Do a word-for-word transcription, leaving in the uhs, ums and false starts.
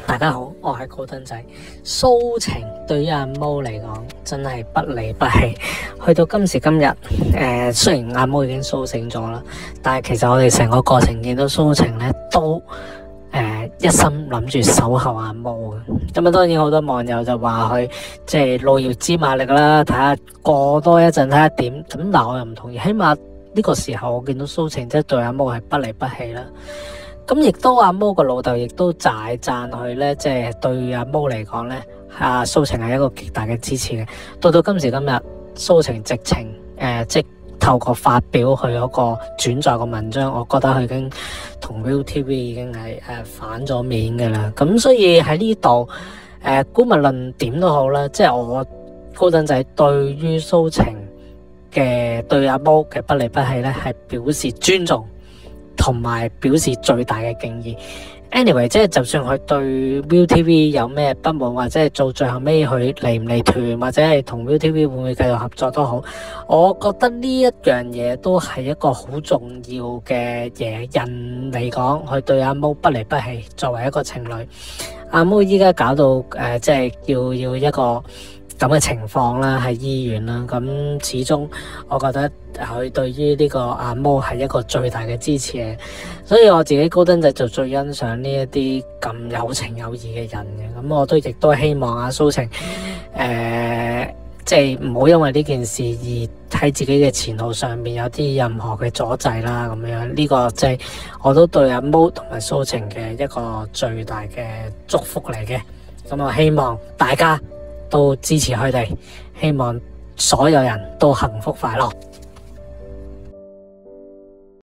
大家好，我係高登仔。蘇晴對於阿毛嚟講真係不離不棄。去到今時今日，誒、呃，雖然阿毛已經蘇醒咗啦，但係其實我哋成個過程見到蘇晴咧都誒、呃、一心諗住守候阿毛嘅。咁啊，當然好多網友就話佢即係路遙知馬力啦，睇下過多一陣睇下點。咁但係我又唔同意，起碼呢個時候我見到蘇晴即係對阿毛係不離不棄啦。咁亦都阿毛個老豆亦都大讚佢咧，即係對阿毛嚟講咧，阿蘇晴係一個極大嘅支持嘅。到到今時今日，蘇晴直情誒、呃，即透過發表佢嗰個轉載個文章，我覺得佢已經同 ViuTV 已經係誒、呃、反咗面嘅啦。咁所以喺呢度誒，姑勿論點都好啦，即係我高登仔對於蘇晴嘅對阿毛嘅不離不棄咧，係表示尊重。同埋表示最大嘅敬意。Anyway， 即係就算佢對 ViuTV 有咩不滿，或者係做最後尾佢離唔離團，或者係同 ViuTV 會唔會繼續合作都好，我覺得呢一樣嘢都係一個好重要嘅嘢。人嚟講，佢對阿毛不離不棄，作為一個情侶，阿毛依家搞到誒、呃，即係要要一個咁嘅情況啦，喺醫院啦，咁始終我覺得佢對於呢個阿毛係一個最大嘅支持嘅，所以我自己高登仔就最欣賞呢一啲咁有情有義嘅人嘅，咁我都亦都希望阿蘇晴誒，即係唔好因為呢件事而喺自己嘅前路上面有啲任何嘅阻滯啦，咁樣呢、這個即係我都對阿毛同埋蘇晴嘅一個最大嘅祝福嚟嘅，咁我希望大家都支持佢哋，希望所有人都幸福快樂。